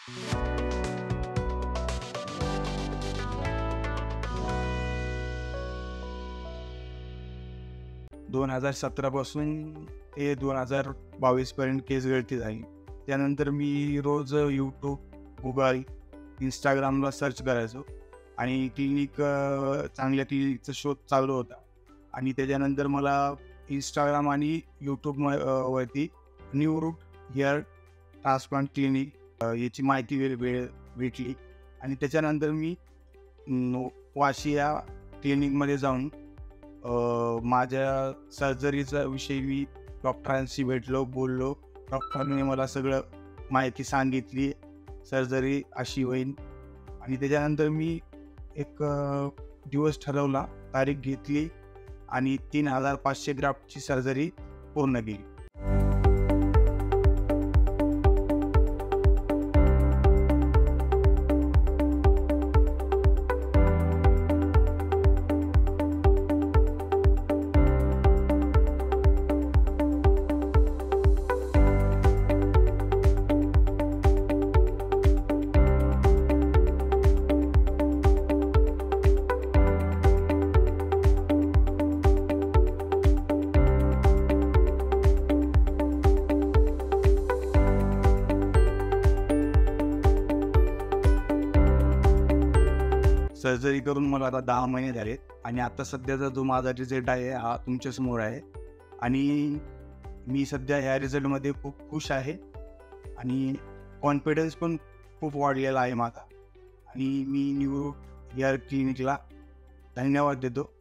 2017 पासून ते 2022 पर्यंत केस गळती झाली. त्यानंतर मी रोज यूट्यूब, गुगल, इंस्टाग्रामला सर्च करायचो आणि चांगल्या क्लिनिकचा शोध चालू होता. आणि त्याच्यानंतर मला इंस्टाग्राम आणि यूट्यूब वरती new root hair transplant clinic याची माहिती भेटली. आणि त्याच्यानंतर मी वाशी या क्लिनिकमध्ये जाऊन माझ्या सर्जरीचा विषयी मी डॉक्टरांशी बोललो. डॉक्टरांनी मला सगळं माहिती सांगितली, सर्जरी अशी होईल. आणि त्याच्यानंतर मी एक दिवस ठरवला, तारीख घेतली आणि 3500 ग्राफ्टची सर्जरी पूर्ण केली. सर्जरी करून मला आता 10 महिने झालेत आणि आता सध्याचा जो माझा रिझल्ट आहे हा तुमच्यासमोर आहे. आणि मी सध्या ह्या रिझल्टमध्ये खूप खुश आहे आणि कॉन्फिडन्स पण खूप वाढलेला आहे माझा. आणि मी न्यू रूट हेअर क्लिनिकला धन्यवाद देतो.